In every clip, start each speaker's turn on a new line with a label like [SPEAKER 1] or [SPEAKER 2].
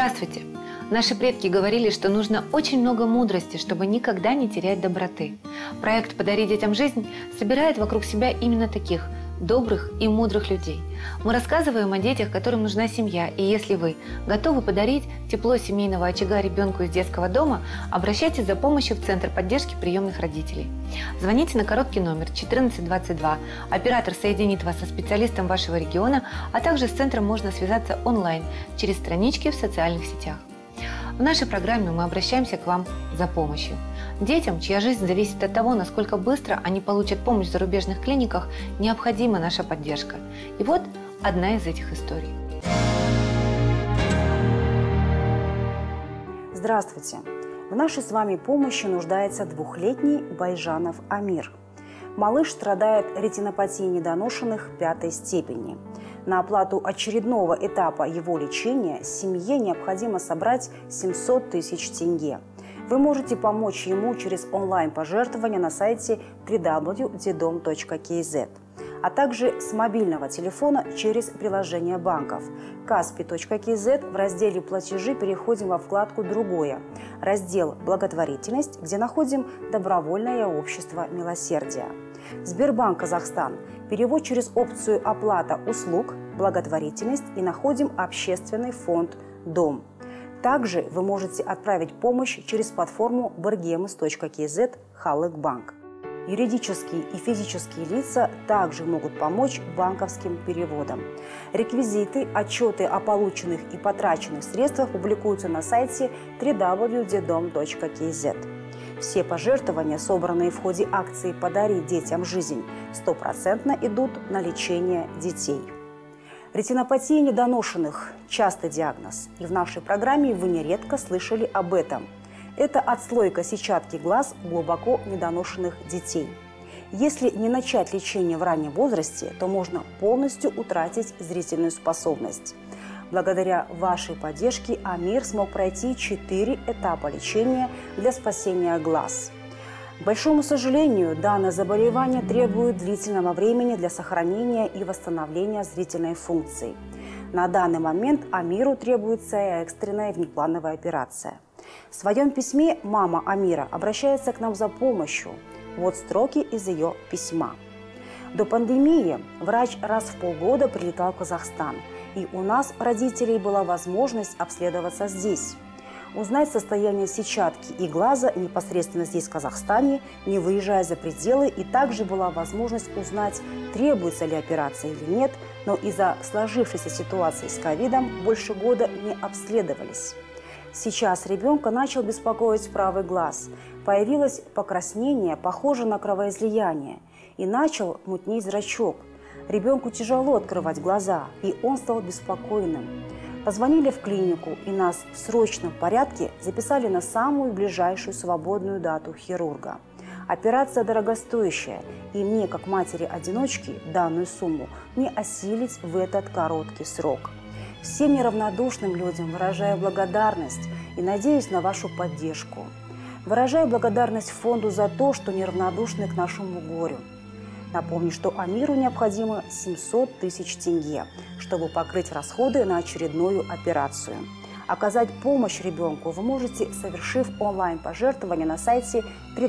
[SPEAKER 1] Здравствуйте! Наши предки говорили, что нужно очень много мудрости, чтобы никогда не терять доброты. Проект «Подари детям жизнь» собирает вокруг себя именно таких добрых и мудрых людей. Мы рассказываем о детях, которым нужна семья, и если вы готовы подарить тепло семейного очага ребенку из детского дома, обращайтесь за помощью в Центр поддержки приемных родителей. Звоните на короткий номер 1422. Оператор соединит вас со специалистом вашего региона, а также с центром можно связаться онлайн через странички в социальных сетях. В нашей программе мы обращаемся к вам за помощью. Детям, чья жизнь зависит от того, насколько быстро они получат помощь в зарубежных клиниках, необходима наша поддержка. И вот одна из этих историй.
[SPEAKER 2] Здравствуйте! В нашей с вами помощи нуждается двухлетний Байжанов Амир. Малыш страдает ретинопатией недоношенных 5-й степени. На оплату очередного этапа его лечения семье необходимо собрать 700 тысяч тенге. Вы можете помочь ему через онлайн-пожертвования на сайте www.dedom.kz, а также с мобильного телефона через приложение банков. kaspi.kz в разделе «Платежи» переходим во вкладку «Другое», раздел «Благотворительность», где находим «Добровольное общество милосердия». Сбербанк Казахстан. Перевод через опцию «Оплата услуг», «Благотворительность» и находим общественный фонд «Дом». Также вы можете отправить помощь через платформу bergemes.kz Халык-банк. Юридические и физические лица также могут помочь банковским переводом. Реквизиты, отчеты о полученных и потраченных средствах публикуются на сайте www.dedom.kz. Все пожертвования, собранные в ходе акции «Подари детям жизнь», 100% идут на лечение детей. Ретинопатия недоношенных – частый диагноз, и в нашей программе вы нередко слышали об этом. Это отслойка сетчатки глаз у глубоко недоношенных детей. Если не начать лечение в раннем возрасте, то можно полностью утратить зрительную способность. Благодаря вашей поддержке Амир смог пройти 4 этапа лечения для спасения глаз. К большому сожалению, данное заболевание требует длительного времени для сохранения и восстановления зрительной функции. На данный момент Амиру требуется экстренная внеплановая операция. В своем письме мама Амира обращается к нам за помощью. Вот строки из ее письма. До пандемии врач раз в полгода прилетал в Казахстан, и у нас, родителей, была возможность обследоваться здесь. Узнать состояние сетчатки и глаза непосредственно здесь, в Казахстане, не выезжая за пределы, и также была возможность узнать, требуется ли операция или нет, но из-за сложившейся ситуации с ковидом больше года не обследовались. Сейчас ребенка начал беспокоить правый глаз. Появилось покраснение, похоже на кровоизлияние, и начал мутнеть зрачок. Ребенку тяжело открывать глаза, и он стал беспокойным. Позвонили в клинику, и нас в срочном порядке записали на самую ближайшую свободную дату хирурга. Операция дорогостоящая, и мне, как матери-одиночки, данную сумму не осилить в этот короткий срок. Всем неравнодушным людям выражаю благодарность и надеюсь на вашу поддержку. Выражаю благодарность фонду за то, что неравнодушны к нашему горю. Напомню, что Амиру необходимо 700 тысяч тенге, чтобы покрыть расходы на очередную операцию. Оказать помощь ребенку вы можете, совершив онлайн-пожертвование на сайте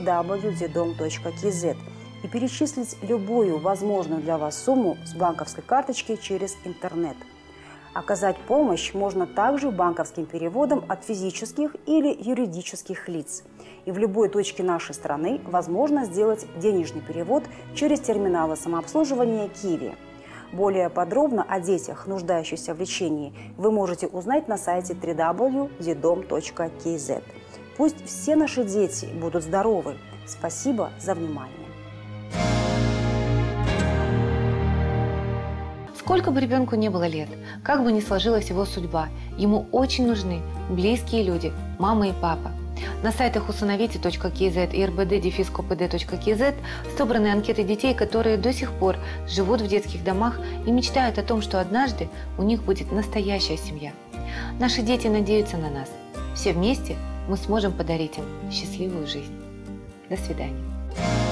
[SPEAKER 2] www.dedom.kz и перечислить любую возможную для вас сумму с банковской карточки через интернет. Оказать помощь можно также банковским переводом от физических или юридических лиц. И в любой точке нашей страны возможно сделать денежный перевод через терминалы самообслуживания Киви. Более подробно о детях, нуждающихся в лечении, вы можете узнать на сайте www.dedom.kz. Пусть все наши дети будут здоровы. Спасибо за внимание.
[SPEAKER 1] Сколько бы ребенку не было лет, как бы ни сложилась его судьба, ему очень нужны близкие люди, мама и папа. На сайтах усыновите.kz и rbd-kpd.kz собраны анкеты детей, которые до сих пор живут в детских домах и мечтают о том, что однажды у них будет настоящая семья. Наши дети надеются на нас. Все вместе мы сможем подарить им счастливую жизнь. До свидания.